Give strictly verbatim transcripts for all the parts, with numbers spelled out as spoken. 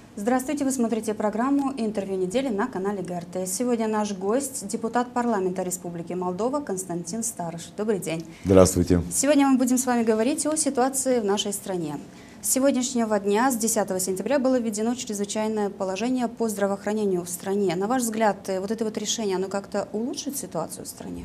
Здравствуйте, вы смотрите программу «Интервью недели» на канале ГРТ. Сегодня наш гость – депутат парламента Республики Молдова Константин Старыш. Добрый день. Здравствуйте. Сегодня мы будем с вами говорить о ситуации в нашей стране. С сегодняшнего дня, с десятого сентября, было введено чрезвычайное положение по здравоохранению в стране. На ваш взгляд, вот это вот решение, оно как-то улучшит ситуацию в стране?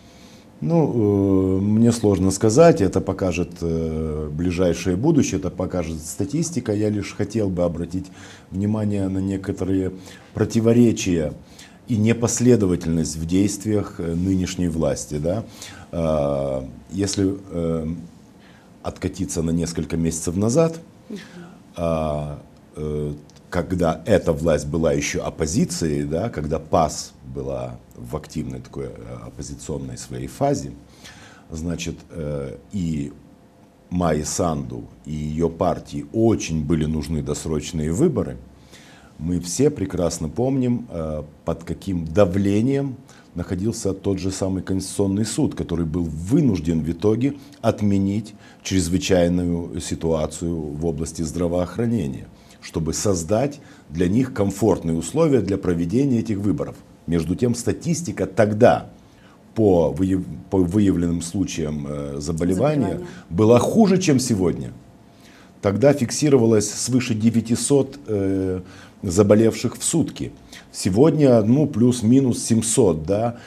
Ну, э, мне сложно сказать, это покажет э, ближайшее будущее, это покажет статистика. Я лишь хотел бы обратить внимание на некоторые противоречия и непоследовательность в действиях нынешней власти. Да? Э, если э, откатиться на несколько месяцев назад, э, э, когда эта власть была еще оппозицией, да, когда ПАС была в активной такой оппозиционной своей фазе, значит, э, и Майе Санду, и ее партии очень были нужны досрочные выборы, мы все прекрасно помним, э, под каким давлением находился тот же самый Конституционный суд, который был вынужден в итоге отменить чрезвычайную ситуацию в области здравоохранения, чтобы создать для них комфортные условия для проведения этих выборов. Между тем, статистика тогда по, выяв... по выявленным случаям э, заболевания, заболевания была хуже, чем сегодня. Тогда фиксировалось свыше девятисот э, заболевших в сутки. Сегодня, ну, плюс-минус семьсот, да.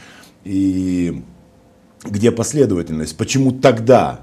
И где последовательность? Почему тогда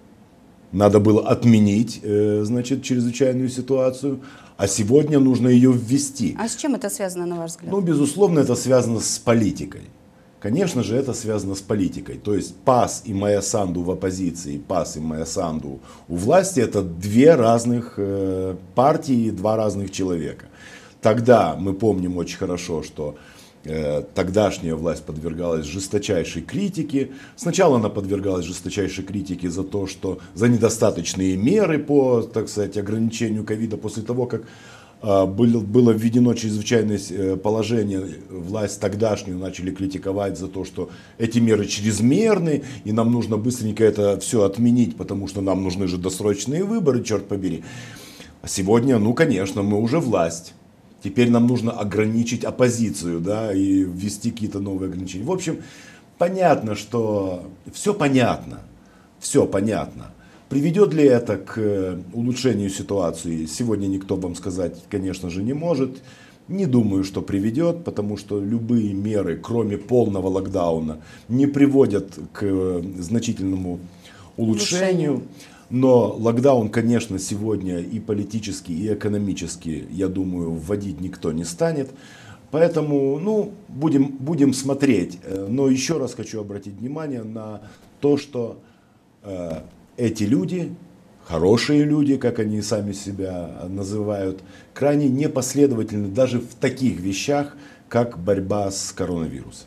надо было отменить, э, значит, чрезвычайную ситуацию, а сегодня нужно ее ввести? А с чем это связано, на ваш взгляд? Ну, безусловно, это связано с политикой. Конечно же, это связано с политикой. То есть ПАС и Майя Санду в оппозиции, ПАС и Майя Санду у власти — это две разных э, партии, два разных человека. Тогда мы помним очень хорошо, что э, тогдашняя власть подвергалась жесточайшей критике. Сначала она подвергалась жесточайшей критике за то, что за недостаточные меры по, так сказать, ограничению ковида. После того, как э, было, было введено чрезвычайное э, положение, власть тогдашнюю начали критиковать за то, что эти меры чрезмерны, и нам нужно быстренько это все отменить, потому что нам нужны же досрочные выборы, черт побери. А сегодня, ну, конечно, мы уже власть. Теперь нам нужно ограничить оппозицию, да, и ввести какие-то новые ограничения. В общем, понятно, что все понятно, все понятно. Приведет ли это к улучшению ситуации, сегодня никто вам сказать, конечно же, не может. Не думаю, что приведет, потому что любые меры, кроме полного локдауна, не приводят к значительному улучшению. улучшению. Но локдаун, конечно, сегодня и политически, и экономически, я думаю, вводить никто не станет. Поэтому, ну, будем, будем смотреть. Но еще раз хочу обратить внимание на то, что э, эти люди, хорошие люди, как они сами себя называют, крайне непоследовательны даже в таких вещах, как борьба с коронавирусом.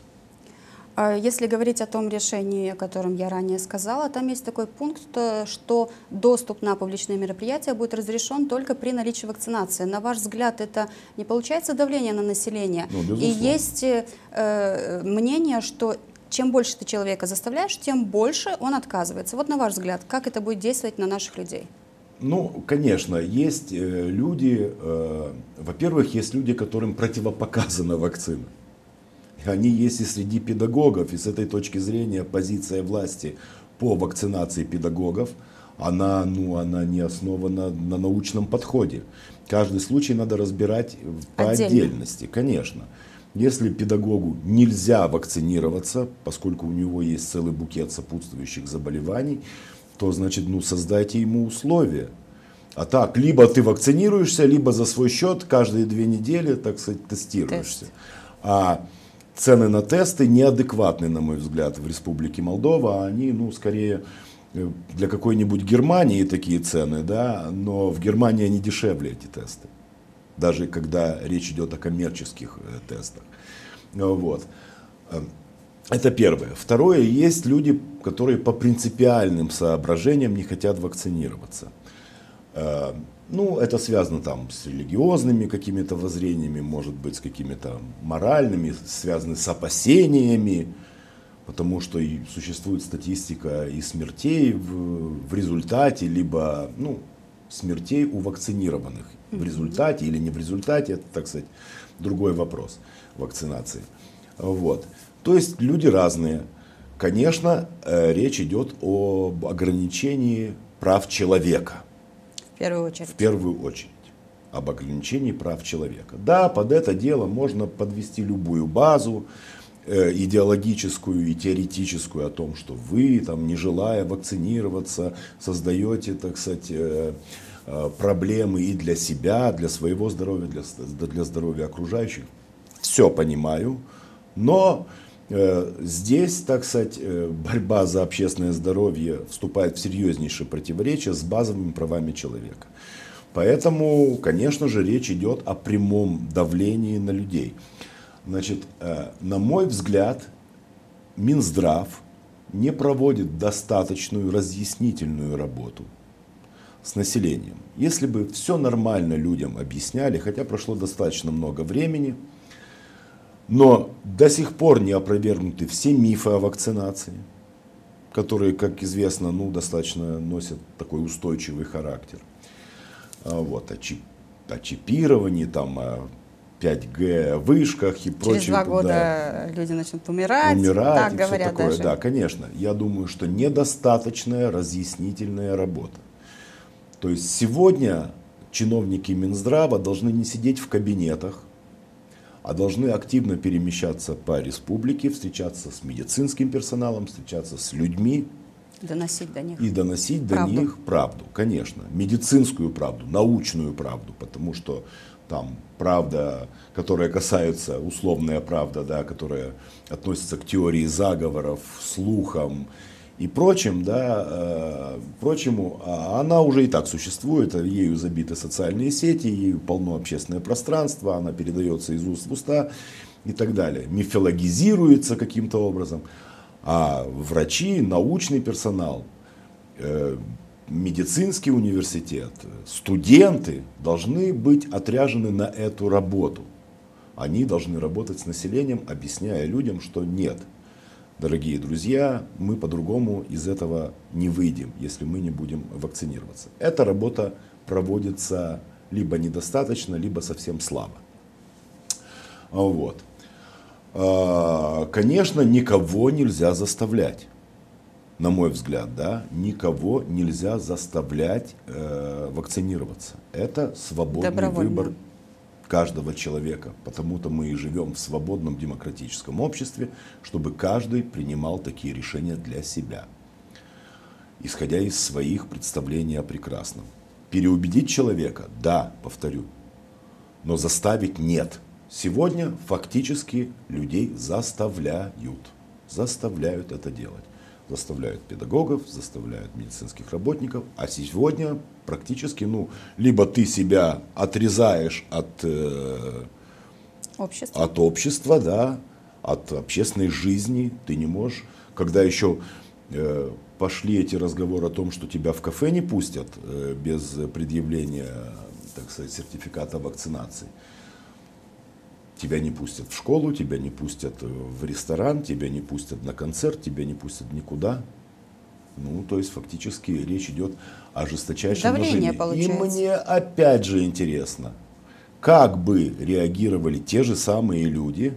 Если говорить о том решении, о котором я ранее сказала, там есть такой пункт, что доступ на публичные мероприятия будет разрешен только при наличии вакцинации. На ваш взгляд, это не получается давление на население? Ну, и есть э, мнение, что чем больше ты человека заставляешь, тем больше он отказывается. Вот на ваш взгляд, как это будет действовать на наших людей? Ну, конечно, есть э, люди, э, во-первых, есть люди, которым противопоказана вакцина. Они есть и среди педагогов, и с этой точки зрения позиция власти по вакцинации педагогов, она, ну, она не основана на научном подходе. Каждый случай надо разбирать по Отдельно. отдельности, конечно. Если педагогу нельзя вакцинироваться, поскольку у него есть целый букет сопутствующих заболеваний, то, значит, ну, создайте ему условия. А так, либо ты вакцинируешься, либо за свой счет каждые две недели, так сказать, тестируешься. Тест. А цены на тесты неадекватны, на мой взгляд, в Республике Молдова. Они, ну, скорее для какой-нибудь Германии такие цены, да, но в Германии они дешевле, эти тесты. Даже когда речь идет о коммерческих э, тестах. Вот. Это первое. Второе, есть люди, которые по принципиальным соображениям не хотят вакцинироваться. Э, Ну, это связано там с религиозными какими-то воззрениями, может быть, с какими-то моральными, связаны с опасениями, потому что и существует статистика и смертей в, в результате, либо, ну, смертей у вакцинированных. В результате или не в результате, это, так сказать, другой вопрос вакцинации. Вот. То есть люди разные. Конечно, речь идет об ограничении прав человека. В первую очередь. В первую очередь. Об ограничении прав человека. Да, под это дело можно подвести любую базу, э, идеологическую и теоретическую о том, что вы, там, не желая вакцинироваться, создаете, так сказать, э, э, проблемы и для себя, для своего здоровья, для, для здоровья окружающих. Все понимаю, но э, здесь, так сказать, э, борьба за общественное здоровье вступает в серьезнейшее противоречие с базовыми правами человека. Поэтому, конечно же, речь идет о прямом давлении на людей. Значит, на мой взгляд, Минздрав не проводит достаточную разъяснительную работу с населением. Если бы все нормально людям объясняли, хотя прошло достаточно много времени, но до сих пор не опровергнуты все мифы о вакцинации, которые, как известно, ну, достаточно носят такой устойчивый характер. Вот, о, чип, о чипировании, там, о пять Г вышках и прочее. Через два года да, люди начнут умирать, умирать так и говорят все такое. даже. Да, конечно. Я думаю, что недостаточная разъяснительная работа. То есть сегодня чиновники Минздрава должны не сидеть в кабинетах, а должны активно перемещаться по республике, встречаться с медицинским персоналом, встречаться с людьми. Доносить до них. И доносить до правду. них правду, конечно. Медицинскую правду, научную правду. Потому что там правда, которая касается, условная правда, да, которая относится к теории заговоров, слухам и прочим, да, э, прочему, она уже и так существует, ею забиты социальные сети, ею полно общественное пространство, она передается из уст в уста и так далее. Мифологизируется каким-то образом. А врачи, научный персонал, э, медицинский университет, студенты должны быть отряжены на эту работу. Они должны работать с населением, объясняя людям, что нет, дорогие друзья, мы по-другому из этого не выйдем, если мы не будем вакцинироваться. Эта работа проводится либо недостаточно, либо совсем слабо. Вот. Конечно, никого нельзя заставлять, на мой взгляд, да, никого нельзя заставлять э, вакцинироваться. Это свободный выбор каждого человека, потому-то мы и живем в свободном демократическом обществе, чтобы каждый принимал такие решения для себя, исходя из своих представлений о прекрасном. Переубедить человека, да, повторю, но заставить нет. Сегодня фактически людей заставляют, заставляют это делать. Заставляют педагогов, заставляют медицинских работников. А сегодня практически, ну, либо ты себя отрезаешь от, э, общества. от общества, да, от общественной жизни. Ты не можешь, когда еще э, пошли эти разговоры о том, что тебя в кафе не пустят э, без предъявления, так сказать, сертификата вакцинации. Тебя не пустят в школу, тебя не пустят в ресторан, тебя не пустят на концерт, тебя не пустят никуда. Ну, то есть, фактически речь идет о жесточайшем давление нажиме. получается. И мне опять же интересно, как бы реагировали те же самые люди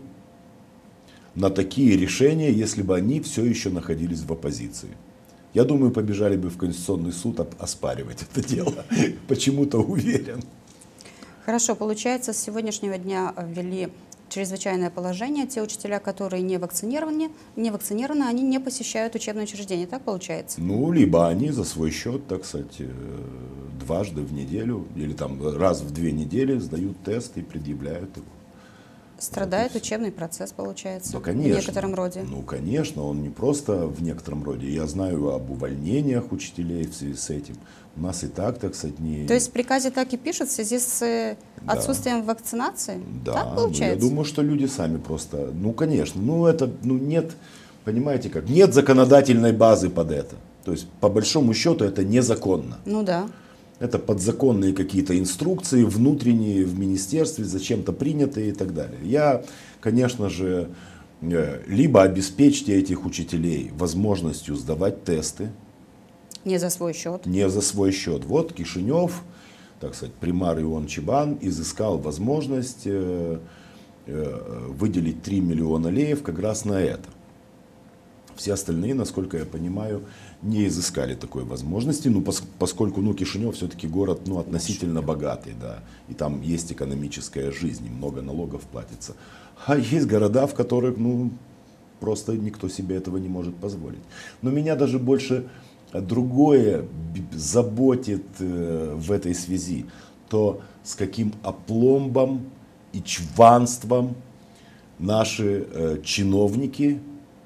на такие решения, если бы они все еще находились в оппозиции. Я думаю, побежали бы в Конституционный суд оспаривать это дело. Почему-то уверен. Хорошо, получается, с сегодняшнего дня ввели чрезвычайное положение. Те учителя, которые не вакцинированы, не вакцинированы, они не посещают учебные учреждения. Так получается? Ну, либо они за свой счет, так сказать, дважды в неделю или там раз в две недели сдают тест и предъявляют его. Страдает вот учебный процесс, получается, да, конечно, в некотором роде. Ну, конечно, он не просто в некотором роде. Я знаю об увольнениях учителей в связи с этим. У нас и так, так сказать, не... То есть в приказе так и пишут в связи с отсутствием да. вакцинации? Да, так получается? Ну, я думаю, что люди сами просто... Ну, конечно, ну это, ну нет, понимаете как, нет законодательной базы под это. То есть, по большому счету, это незаконно. Ну да. Это подзаконные какие-то инструкции, внутренние в министерстве, зачем-то принятые и так далее. Я, конечно же, либо обеспечьте этих учителей возможностью сдавать тесты, Не за свой счет. Не за свой счет. Вот Кишинев, так сказать, примар Ион Чебан изыскал возможность э, э, выделить три миллиона леев как раз на это. Все остальные, насколько я понимаю, не изыскали такой возможности, ну, пос, поскольку ну, Кишинев все-таки город ну, относительно богатый, да, и там есть экономическая жизнь, и много налогов платится. А есть города, в которых ну, просто никто себе этого не может позволить. Но меня даже больше другое заботит э, в этой связи, то с каким опломбом и чванством наши э, чиновники,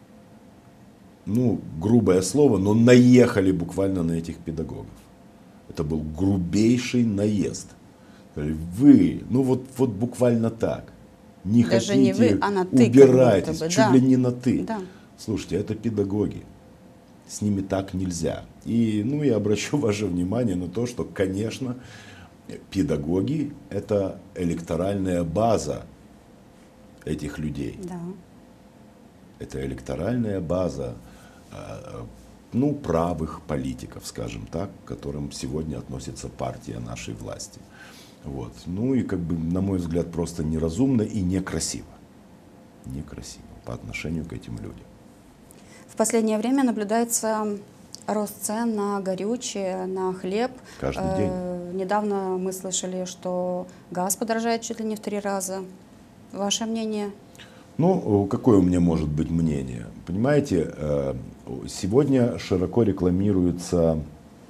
ну, грубое слово, но наехали буквально на этих педагогов. Это был грубейший наезд. Вы, ну вот, вот буквально так. Не Даже хотите, не вы, а на ты, убирайтесь, как будто бы, чуть да. ли не на ты. Да. Слушайте, это педагоги. С ними так нельзя. И ну, я обращу ваше внимание на то, что, конечно, педагоги – это электоральная база этих людей. Да. Это электоральная база ну, правых политиков, скажем так, к которым сегодня относится партия нашей власти. Вот. Ну и, как бы, на мой взгляд, просто неразумно и некрасиво. Некрасиво по отношению к этим людям. В последнее время наблюдается рост цен на горючее, на хлеб. Каждый день. Э, недавно мы слышали, что газ подорожает чуть ли не в три раза. Ваше мнение? Ну, какое у меня может быть мнение? Понимаете, сегодня широко рекламируется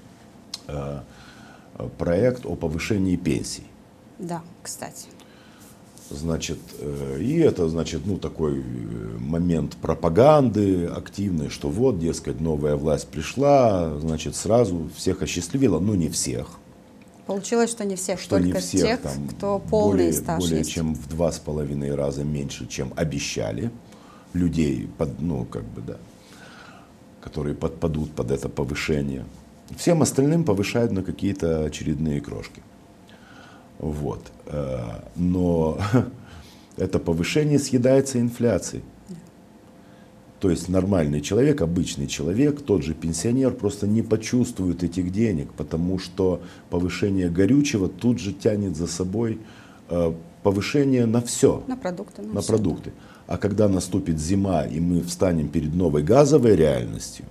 проект о повышении пенсий. Да, кстати. Значит, и это, значит, ну, такой момент пропаганды активный, что вот, дескать, новая власть пришла, значит, сразу всех осчастливила, ну, не всех. Получилось, что не всех, что только не всех, тех, там, кто полный более, стаж более есть. чем в два с половиной раза меньше, чем обещали людей, под, ну, как бы, да, которые подпадут под это повышение. Всем остальным повышают на какие-то очередные крошки. Вот. Но это повышение съедается инфляцией. То есть нормальный человек, обычный человек, тот же пенсионер просто не почувствует этих денег, потому что повышение горючего тут же тянет за собой повышение на все. На продукты. На, на все, продукты. А когда наступит зима и мы встанем перед новой газовой реальностью,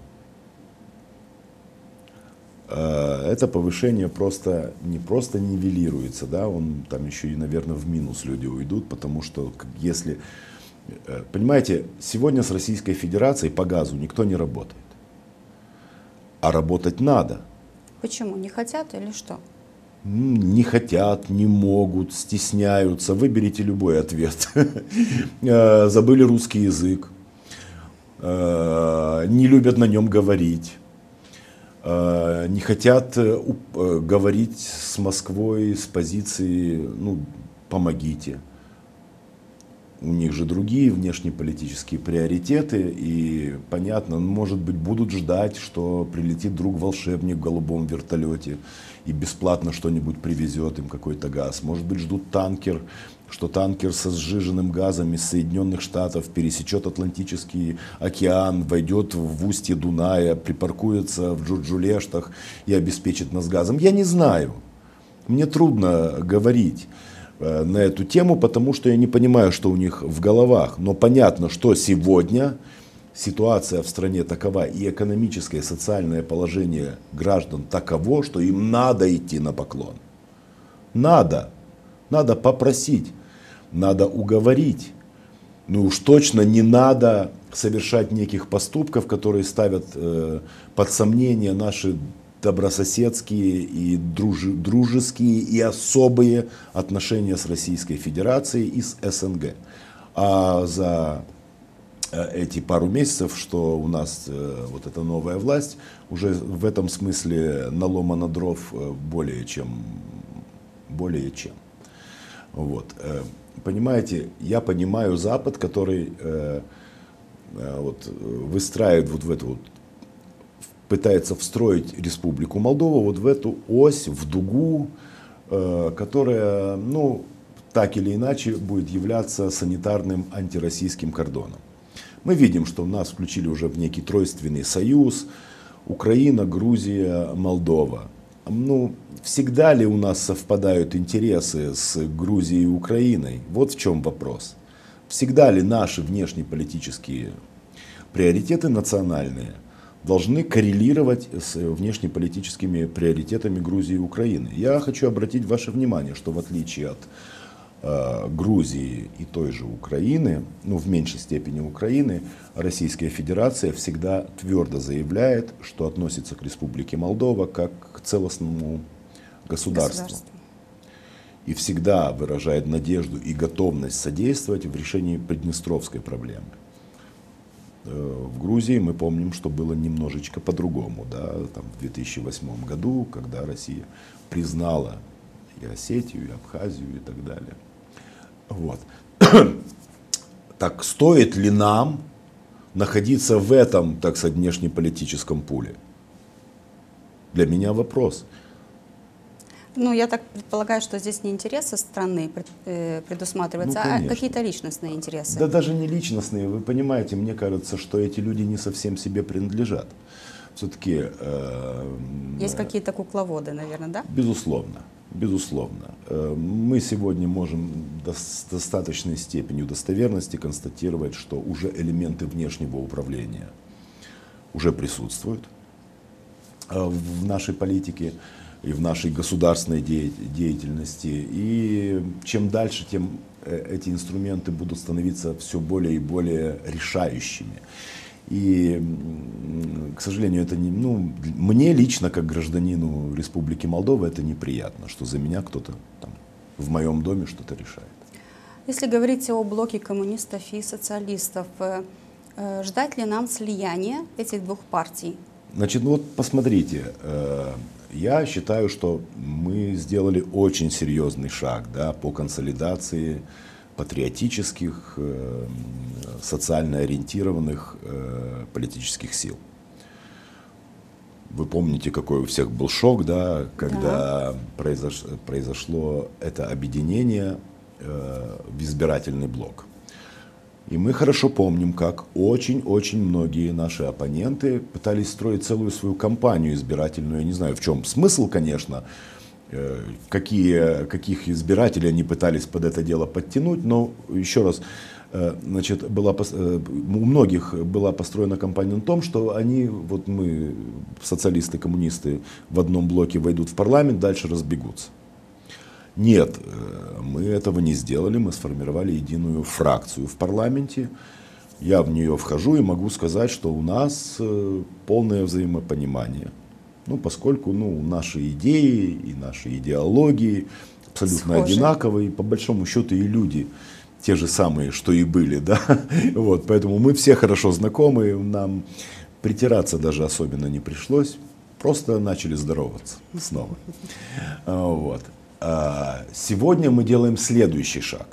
это повышение просто не просто нивелируется, да, он там еще и, наверное, в минус люди уйдут, потому что если, понимаете, сегодня с Российской Федерацией по газу никто не работает, а работать надо. Почему? Не хотят или что? Не хотят, не могут, стесняются. Выберите любой ответ. Забыли русский язык, не любят на нем говорить. Не хотят говорить с Москвой с позиции, ну, помогите. У них же другие внешнеполитические приоритеты, и понятно, может быть, будут ждать, что прилетит друг-волшебник в голубом вертолете и бесплатно что-нибудь привезет им, какой-то газ. Может быть, ждут танкер, что танкер со сжиженным газом из Соединенных Штатов пересечет Атлантический океан, войдет в устье Дуная, припаркуется в Джурджулештах и обеспечит нас газом. Я не знаю. Мне трудно говорить на эту тему, потому что я не понимаю, что у них в головах. Но понятно, что сегодня ситуация в стране такова, и экономическое, и социальное положение граждан таково, что им надо идти на поклон. Надо. Надо попросить, надо уговорить. Ну уж точно не надо совершать неких поступков, которые ставят э, под сомнение наши добрососедские и дружи, дружеские и особые отношения с Российской Федерацией и с СНГ. А за эти пару месяцев, что у нас э, вот эта новая власть, уже в этом смысле наломано дров более чем. Более чем. Вот. Понимаете, я понимаю Запад, который э, вот, выстраивает вот в эту вот, пытается встроить Республику Молдова вот в эту ось, в дугу, э, которая, ну, так или иначе будет являться санитарным антироссийским кордоном. Мы видим, что нас включили уже в некий тройственный союз, Украина, Грузия, Молдова. Ну, всегда ли у нас совпадают интересы с Грузией и Украиной? Вот в чем вопрос. Всегда ли наши внешнеполитические приоритеты национальные должны коррелировать с внешнеполитическими приоритетами Грузии и Украины? Я хочу обратить ваше внимание, что в отличие от э, Грузии и той же Украины, ну в меньшей степени Украины, Российская Федерация всегда твердо заявляет, что относится к Республике Молдова как к целостному государству. Государство. И всегда выражает надежду и готовность содействовать в решении Приднестровской проблемы. В Грузии мы помним, что было немножечко по-другому, да, там, в две тысячи восьмом году, когда Россия признала и Осетию, и Абхазию, и так далее. Вот. Так стоит ли нам находиться в этом, так сказать, внешнеполитическом пуле? Для меня вопрос. Ну, я так предполагаю, что здесь не интересы страны предусматриваются, Ну, а какие-то личностные интересы. Да даже не личностные, вы понимаете, мне кажется, что эти люди не совсем себе принадлежат. Все-таки... Э, Есть какие-то кукловоды, наверное, да? Безусловно, безусловно. Э, мы сегодня можем до, с достаточной степенью достоверности констатировать, что уже элементы внешнего управления уже присутствуют э, в нашей политике и в нашей государственной деятельности. И чем дальше, тем эти инструменты будут становиться все более и более решающими. И, к сожалению, это не, ну, мне лично, как гражданину Республики Молдова, это неприятно, что за меня кто-то там в моем доме что-то решает. Если говорить о блоке коммунистов и социалистов, ждать ли нам слияния этих двух партий? Значит, ну вот посмотрите, я считаю, что мы сделали очень серьезный шаг, да, по консолидации патриотических, социально ориентированных политических сил. Вы помните, какой у всех был шок, да, когда да. Произош, произошло это объединение в избирательный блок. И мы хорошо помним, как очень-очень многие наши оппоненты пытались строить целую свою кампанию избирательную. Я не знаю, в чем смысл, конечно, какие, каких избирателей они пытались под это дело подтянуть, но еще раз, значит, была, у многих была построена кампания на том, что они, вот мы, социалисты, коммунисты, в одном блоке войдут в парламент, дальше разбегутся. Нет, мы этого не сделали, мы сформировали единую фракцию в парламенте. Я в нее вхожу и могу сказать, что у нас полное взаимопонимание. Ну, поскольку ну, наши идеи и наши идеологии абсолютно Схожи. одинаковые, по большому счету и люди те же самые, что и были. Да? Вот, поэтому мы все хорошо знакомы, нам притираться даже особенно не пришлось, просто начали здороваться снова. Вот. Сегодня мы делаем следующий шаг.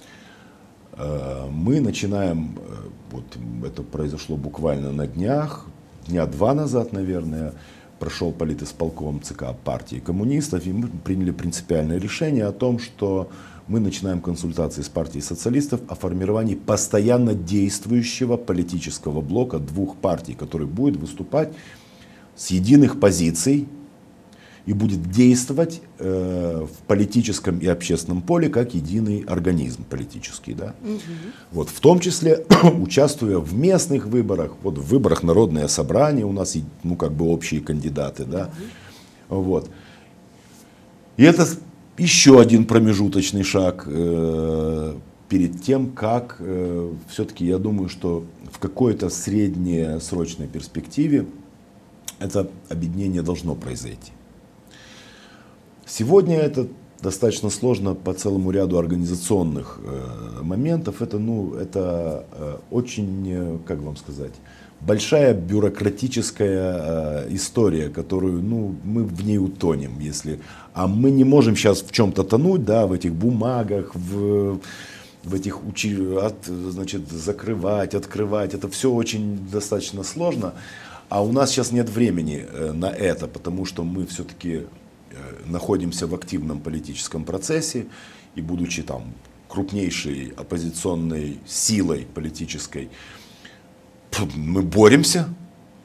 Мы начинаем, вот это произошло буквально на днях, дня два назад, наверное, прошел политисполком ЦК партии коммунистов, и мы приняли принципиальное решение о том, что мы начинаем консультации с партией социалистов о формировании постоянно действующего политического блока двух партий, который будет выступать с единых позиций и будет действовать э, в политическом и общественном поле как единый организм политический. Да? Угу. Вот, в том числе участвуя в местных выборах, вот, в выборах Народное собрание, у нас ну, как бы общие кандидаты. Да? Угу. Вот. И это еще один промежуточный шаг э, перед тем, как э, все-таки я думаю, что в какой-то среднесрочной перспективе это объединение должно произойти. Сегодня это достаточно сложно по целому ряду организационных э, моментов. Это, ну, это э, очень, э, как вам сказать, большая бюрократическая э, история, которую ну, мы в ней утонем. Если... А мы не можем сейчас в чем-то тонуть, да, в этих бумагах, в, в этих учи... от, значит, закрывать, открывать. Это все очень достаточно сложно. А у нас сейчас нет времени э, на это, потому что мы все-таки находимся в активном политическом процессе и, будучи там крупнейшей оппозиционной силой политической, мы боремся,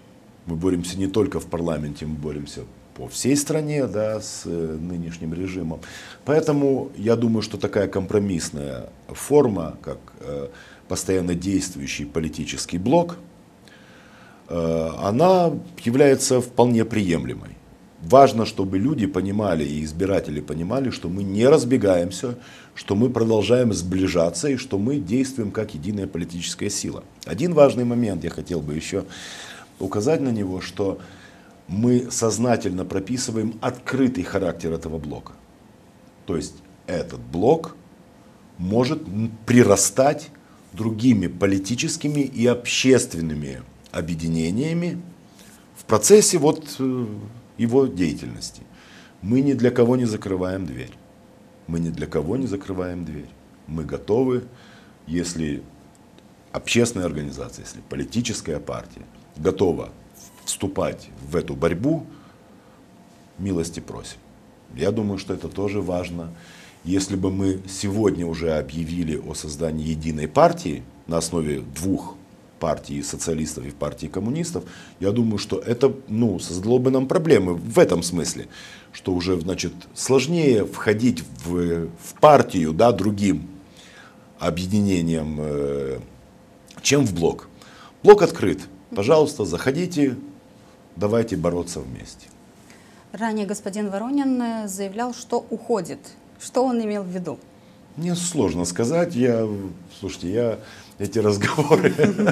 Мы боремся не только в парламенте, мы боремся по всей стране, да, с э, нынешним режимом. Поэтому я думаю, что такая компромиссная форма, как э, постоянно действующий политический блок, э, она является вполне приемлемой. Важно, чтобы люди понимали и избиратели понимали, что мы не разбегаемся, что мы продолжаем сближаться и что мы действуем как единая политическая сила. Один важный момент я хотел бы еще указать на него, что мы сознательно прописываем открытый характер этого блока. То есть этот блок может прирастать другими политическими и общественными объединениями в процессе вот его деятельности. Мы ни для кого не закрываем дверь. Мы ни для кого не закрываем дверь. Мы готовы, если общественная организация, если политическая партия готова вступать в эту борьбу, милости просим. Я думаю, что это тоже важно. Если бы мы сегодня уже объявили о создании единой партии на основе двух партий социалистов и партии коммунистов, я думаю, что это, ну, создало бы нам проблемы в этом смысле, что уже, значит, сложнее входить в, в партию, да, другим объединением, э, чем в блок. Блок открыт. Пожалуйста, заходите, давайте бороться вместе. Ранее господин Воронин заявлял, что уходит. Что он имел в виду? Мне сложно сказать. Я, слушайте, я эти разговоры.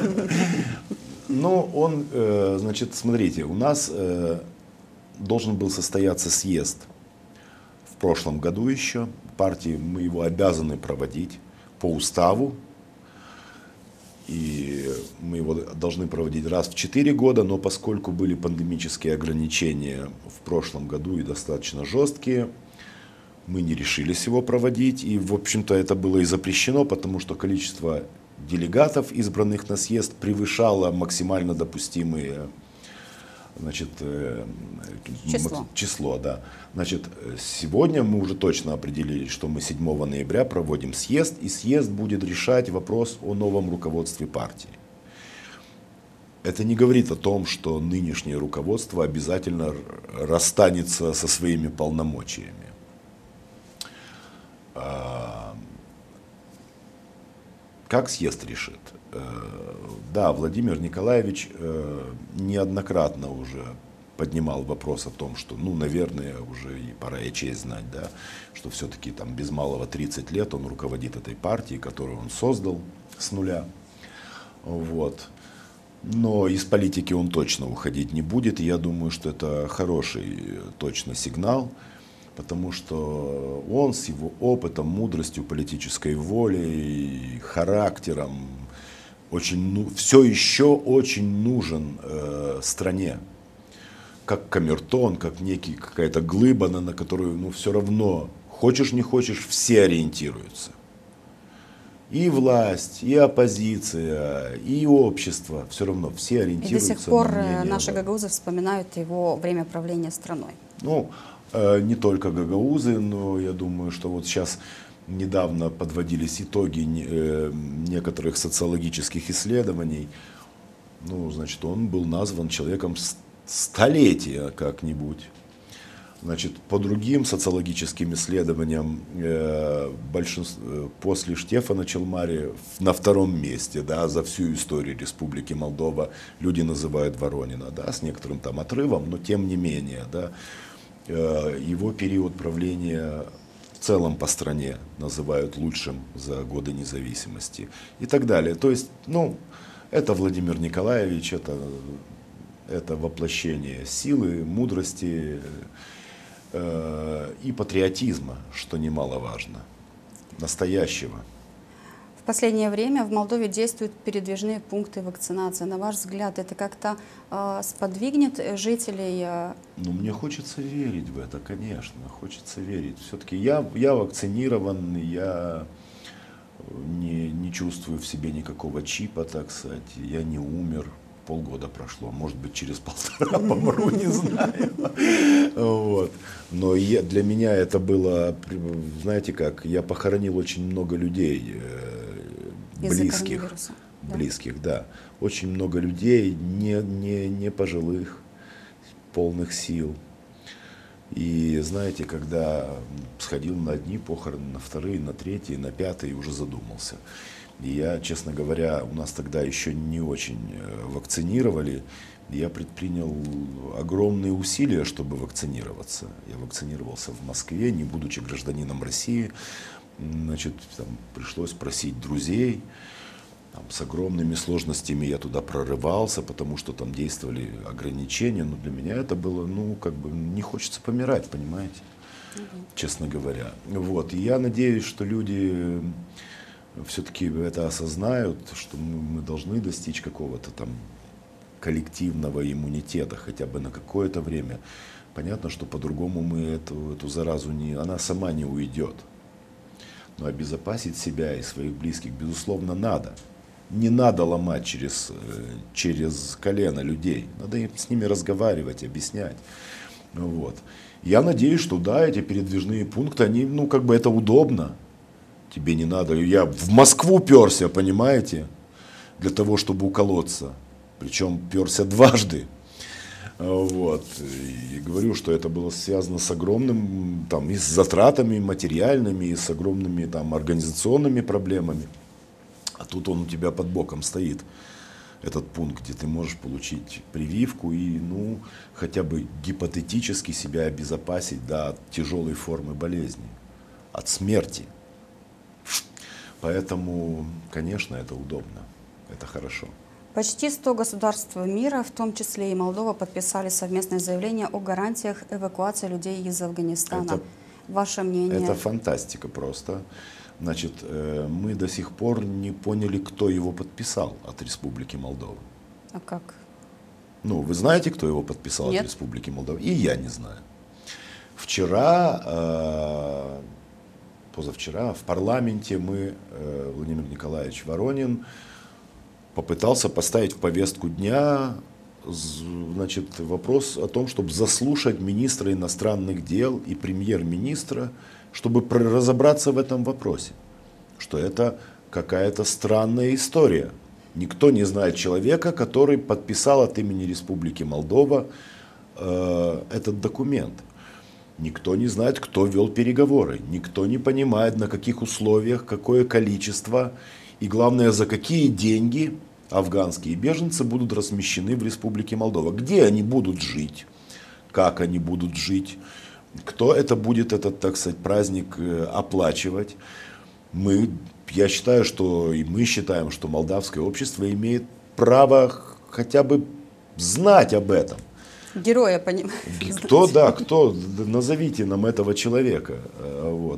Ну, он, значит, смотрите, у нас должен был состояться съезд в прошлом году еще. Партии мы его обязаны проводить по уставу. И мы его должны проводить раз в четыре года, но поскольку были пандемические ограничения в прошлом году и достаточно жесткие, мы не решились его проводить. И, в общем-то, это было и запрещено, потому что количество делегатов, избранных на съезд, превышало максимально допустимые, значит, число. число, да. Значит, сегодня мы уже точно определили, что мы седьмого ноября проводим съезд, и съезд будет решать вопрос о новом руководстве партии. Это не говорит о том, что нынешнее руководство обязательно расстанется со своими полномочиями. Как съезд решит? Да, Владимир Николаевич неоднократно уже поднимал вопрос о том, что, ну, наверное, уже и пора и честь знать, да, что все-таки там без малого тридцать лет он руководит этой партией, которую он создал с нуля. Вот. Но из политики он точно уходить не будет, и я думаю, что это хороший точно сигнал, потому что он с его опытом, мудростью, политической волей, характером очень, ну, все еще очень нужен э, стране. Как камертон, как некий, какая-то глыба, на, на которую, ну, все равно, хочешь не хочешь, все ориентируются. И власть, и оппозиция, и общество, все равно все ориентируются. И до сих пор на наши гагаузы вспоминают его время правления страной. Ну, э, не только гагаузы, но я думаю, что вот сейчас недавно подводились итоги э, некоторых социологических исследований. Ну, значит, он был назван человеком столетия как-нибудь. Значит, по другим социологическим исследованиям э, большинство, после Штефана Челмари на втором месте, да, за всю историю Республики Молдова люди называют Воронина, да, с некоторым там отрывом, но тем не менее, да, э, его период правления в целом по стране называют лучшим за годы независимости и так далее. То есть, ну, это Владимир Николаевич, это, это воплощение силы, мудрости э, и патриотизма, что немаловажно, настоящего. В последнее время в Молдове действуют передвижные пункты вакцинации. На ваш взгляд, это как-то э, сподвигнет жителей? Э... Ну, мне хочется верить в это, конечно, хочется верить. Все-таки я, я вакцинирован, я не, не чувствую в себе никакого чипа, так сказать, я не умер. Полгода прошло, может быть, через полтора помру, не знаю. Вот. Но я, для меня это было, знаете как, я похоронил очень много людей, близких, Да? близких, да. Очень много людей, не, не, не пожилых, полных сил. И знаете, когда сходил на одни похороны, на вторые, на третьи, на пятые, уже задумался. И я, честно говоря, у нас тогда еще не очень вакцинировали. Я предпринял огромные усилия, чтобы вакцинироваться. Я вакцинировался в Москве, не будучи гражданином России. Значит, там пришлось просить друзей. Там, с огромными сложностями я туда прорывался, потому что там действовали ограничения. Но для меня это было, ну, как бы, не хочется помирать, понимаете, угу. честно говоря. Вот. И я надеюсь, что люди все-таки это осознают, что мы, мы должны достичь какого-то там коллективного иммунитета, хотя бы на какое-то время. Понятно, что по-другому мы эту, эту заразу не, она сама не уйдет. Но обезопасить себя и своих близких, безусловно, надо. Не надо ломать через, через колено людей. Надо с ними разговаривать, объяснять. Вот. Я надеюсь, что да, эти передвижные пункты, они, ну, как бы это удобно. Тебе не надо. Я в Москву перся, понимаете, для того, чтобы уколоться. Причем перся дважды. Вот. И говорю, что это было связано с огромным, там, и с затратами материальными, и с огромными там, организационными проблемами. А тут он у тебя под боком стоит, этот пункт, где ты можешь получить прививку и, ну, хотя бы гипотетически себя обезопасить, да, от тяжелой формы болезни, от смерти. Поэтому, конечно, это удобно, это хорошо. Почти сто государств мира, в том числе и Молдова, подписали совместное заявление о гарантиях эвакуации людей из Афганистана. Это, Ваше мнение? Это фантастика просто. Значит, мы до сих пор не поняли, кто его подписал от Республики Молдова. А как? Ну, вы знаете, кто его подписал Нет. от Республики Молдова? И я не знаю. Вчера, позавчера в парламенте мы, Владимир Николаевич Воронин, попытался поставить в повестку дня, значит, вопрос о том, чтобы заслушать министра иностранных дел и премьер-министра, чтобы разобраться в этом вопросе, что это какая-то странная история. Никто не знает человека, который подписал от имени Республики Молдова э, этот документ. Никто не знает, кто вел переговоры. Никто не понимает, на каких условиях, какое количество и, главное, за какие деньги афганские беженцы будут размещены в Республике Молдова. Где они будут жить, как они будут жить. Кто это будет, этот, так сказать, праздник оплачивать? Мы, я считаю, что и мы считаем, что молдавское общество имеет право хотя бы знать об этом. Героя, понимаете? Кто, да, кто, назовите нам этого человека. Вот.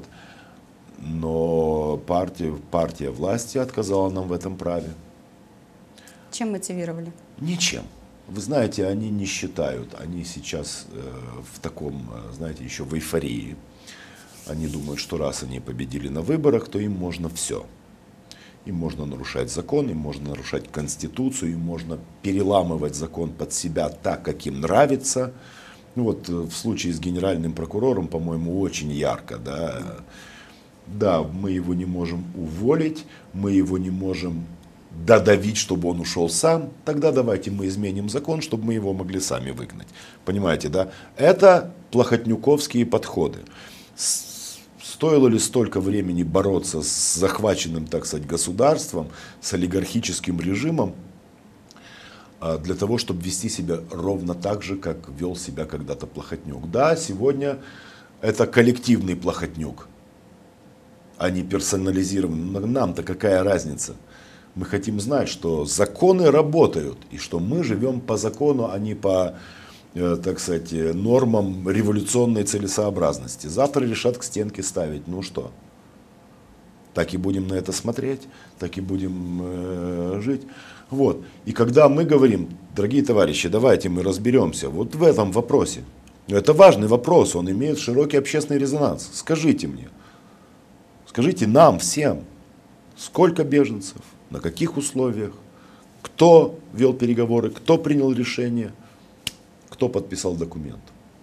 Но партия, партия власти отказала нам в этом праве. Чем мотивировали? Ничем. Вы знаете, они не считают, они сейчас э, в таком, знаете, еще в эйфории. Они думают, что раз они победили на выборах, то им можно все. Им можно нарушать закон, им можно нарушать конституцию, им можно переламывать закон под себя так, как им нравится. Ну вот в случае с генеральным прокурором, по-моему, очень ярко. Да? Да, мы его не можем уволить, мы его не можем додавить, чтобы он ушел сам, тогда давайте мы изменим закон, чтобы мы его могли сами выгнать. Понимаете, да? Это плохотнюковские подходы. Стоило ли столько времени бороться с захваченным, так сказать, государством, с олигархическим режимом, для того, чтобы вести себя ровно так же, как вел себя когда-то Плохотнюк? Да, сегодня это коллективный Плохотнюк, а не персонализированный. Нам-то какая разница? Мы хотим знать, что законы работают, и что мы живем по закону, а не по, э, так сказать, нормам революционной целесообразности. Завтра решат к стенке ставить. Ну что? Так и будем на это смотреть, так и будем э, жить. Вот. И когда мы говорим, дорогие товарищи, давайте мы разберемся вот в этом вопросе. Это важный вопрос, он имеет широкий общественный резонанс. Скажите мне, скажите нам всем, сколько беженцев? На каких условиях, кто вел переговоры, кто принял решение, кто подписал документ.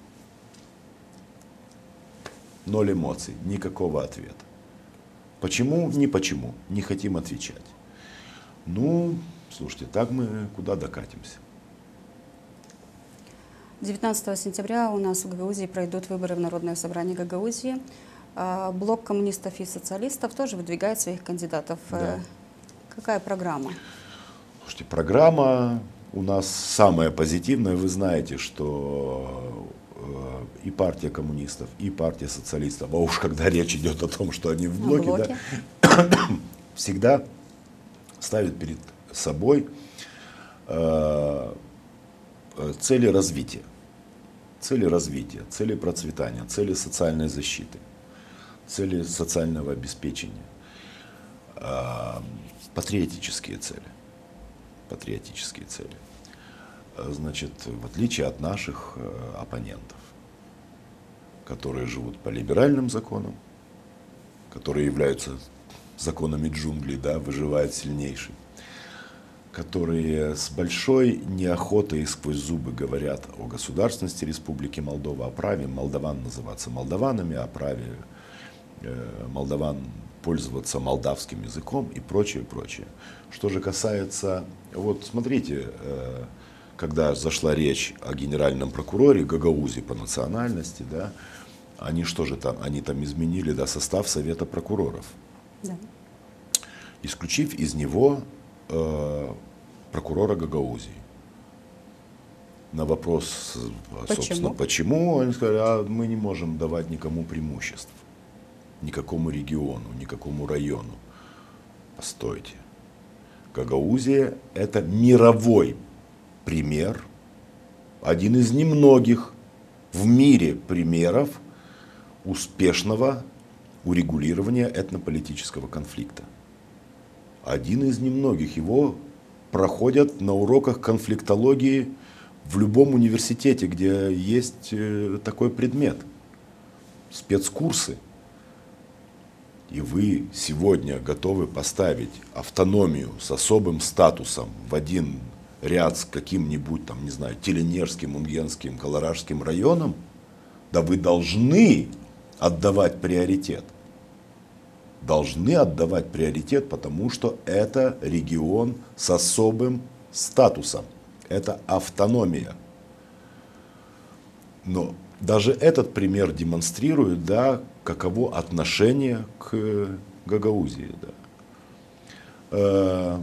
Ноль эмоций, никакого ответа. Почему? Не почему, не хотим отвечать. Ну, слушайте, так мы куда докатимся? девятнадцатого сентября у нас в Гагаузии пройдут выборы в Народное собрание Гагаузии. А, Блок коммунистов и социалистов тоже выдвигает своих кандидатов. Да. Какая программа? Слушайте, программа у нас самая позитивная. Вы знаете, что э, и партия коммунистов, и партия социалистов, а уж когда речь идет о том, что они в блоке, блоке. Да, всегда ставят перед собой э, цели развития. Цели развития, цели процветания, цели социальной защиты, цели социального обеспечения, э, патриотические цели. Патриотические цели. Значит, в отличие от наших э, оппонентов, которые живут по либеральным законам, которые являются законами джунглей, да, выживает сильнейший, которые с большой неохотой и сквозь зубы говорят о государственности Республики Молдова, о праве молдаван называться молдаванами, о праве э, молдаван пользоваться молдавским языком и прочее, прочее. Что же касается, вот смотрите, э, когда зашла речь о генеральном прокуроре Гагаузии по национальности, да, они что же там, они там изменили, да, состав Совета прокуроров, Да. исключив из него э, прокурора Гагаузии. На вопрос, собственно, Почему? почему, они сказали, а мы не можем давать никому преимуществ, никакому региону, никакому району. Постойте. Гагаузия – это мировой пример, один из немногих в мире примеров успешного урегулирования этнополитического конфликта. Один из немногих. Его проходят на уроках конфликтологии в любом университете, где есть такой предмет. Спецкурсы. И вы сегодня готовы поставить автономию с особым статусом в один ряд с каким-нибудь, там, не знаю, Теленерским, Унгенским, Каларажским районом? Да вы должны отдавать приоритет. Должны отдавать приоритет, потому что это регион с особым статусом. Это автономия. Но даже этот пример демонстрирует, да, каково отношение к Гагаузии. Да.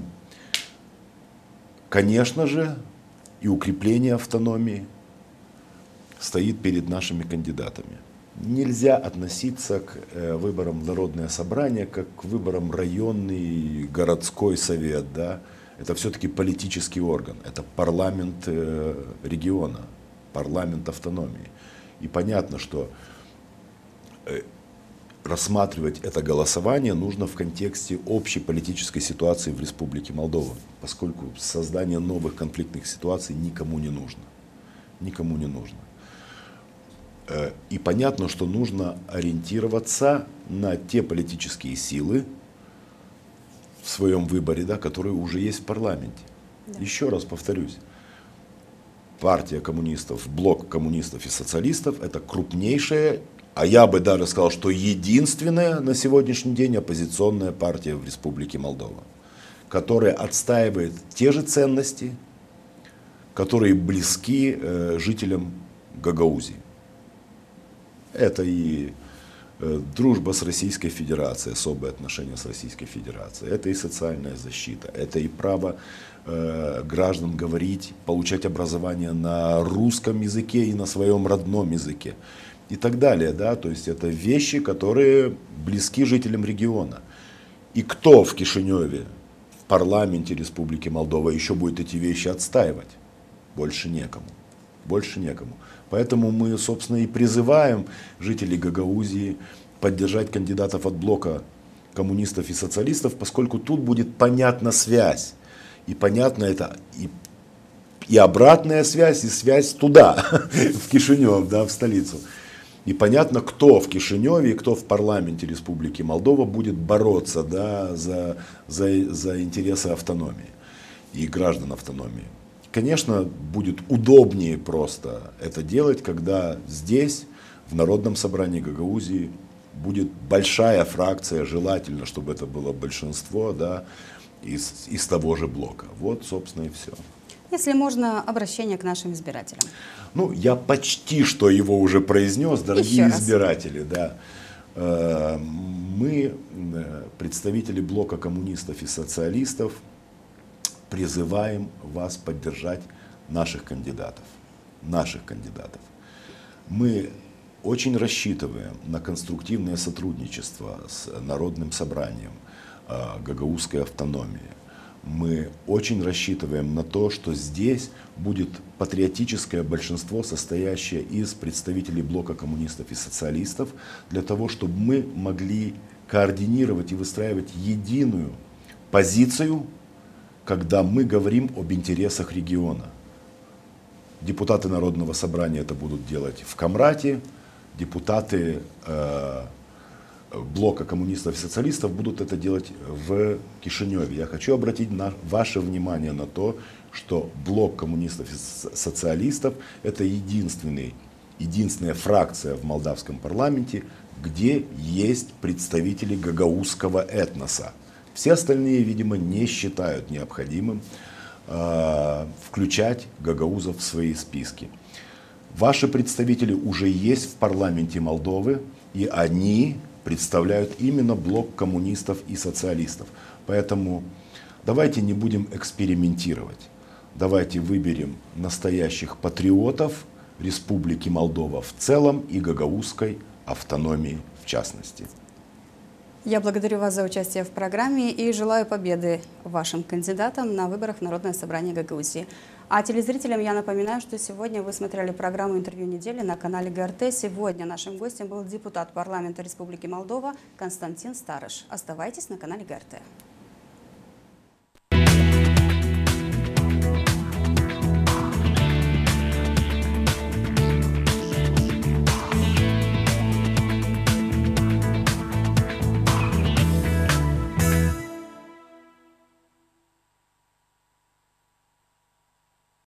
Конечно же, и укрепление автономии стоит перед нашими кандидатами. Нельзя относиться к выборам в Народное собрание как к выборам районный, городской совет. Да. Это все-таки политический орган, это парламент региона, парламент автономии. И понятно, что рассматривать это голосование нужно в контексте общей политической ситуации в Республике Молдова, поскольку создание новых конфликтных ситуаций никому не нужно. Никому не нужно. И понятно, что нужно ориентироваться на те политические силы в своем выборе, да, которые уже есть в парламенте. Да. Еще раз повторюсь. Партия коммунистов, блок коммунистов и социалистов – это крупнейшая, а я бы даже сказал, что единственная на сегодняшний день оппозиционная партия в Республике Молдова, которая отстаивает те же ценности, которые близки э, жителям Гагаузии. Это и э, дружба с Российской Федерацией, особые отношения с Российской Федерацией, это и социальная защита, это и право э, граждан говорить, получать образование на русском языке и на своем родном языке и так далее. Да? То есть это вещи, которые близки жителям региона. И кто в Кишиневе, в парламенте Республики Молдова еще будет эти вещи отстаивать? Больше некому. Больше некому. Поэтому мы, собственно, и призываем жителей Гагаузии поддержать кандидатов от блока коммунистов и социалистов, поскольку тут будет понятна связь. И понятна это и, и обратная связь, и связь туда, в Кишинев, да, в столицу. И понятно, кто в Кишиневе и кто в парламенте Республики Молдова будет бороться, да, за, за, за интересы автономии и граждан автономии. Конечно, будет удобнее просто это делать, когда здесь, в Народном собрании Гагаузии, будет большая фракция, желательно, чтобы это было большинство, да, из, из того же блока. Вот, собственно, и все. Если можно, обращение к нашим избирателям. Ну, я почти что его уже произнес, дорогие избиратели, да. Мы, представители блока коммунистов и социалистов, призываем вас поддержать наших кандидатов. Наших кандидатов. Мы очень рассчитываем на конструктивное сотрудничество с Народным собранием гагаузской автономии. Мы очень рассчитываем на то, что здесь будет патриотическое большинство, состоящее из представителей блока коммунистов и социалистов, для того, чтобы мы могли координировать и выстраивать единую позицию, когда мы говорим об интересах региона. Депутаты Народного собрания это будут делать в Камрате, депутаты э, блока коммунистов и социалистов будут это делать в Кишиневе. Я хочу обратить на ваше внимание на то, что блок коммунистов и социалистов это единственный, единственная фракция в молдавском парламенте, где есть представители гагаузского этноса. Все остальные, видимо, не считают необходимым э, включать гагаузов в свои списки. Ваши представители уже есть в парламенте Молдовы, и они представляют именно блок коммунистов и социалистов. Поэтому давайте не будем экспериментировать. Давайте выберем настоящих патриотов Республики Молдова в целом и гагаузской автономии в частности. Я благодарю вас за участие в программе и желаю победы вашим кандидатам на выборах в Народное собрание Гагаузии. А телезрителям я напоминаю, что сегодня вы смотрели программу «Интервью недели» на канале ГРТ. Сегодня нашим гостем был депутат парламента Республики Молдова Константин Старыш. Оставайтесь на канале ГРТ.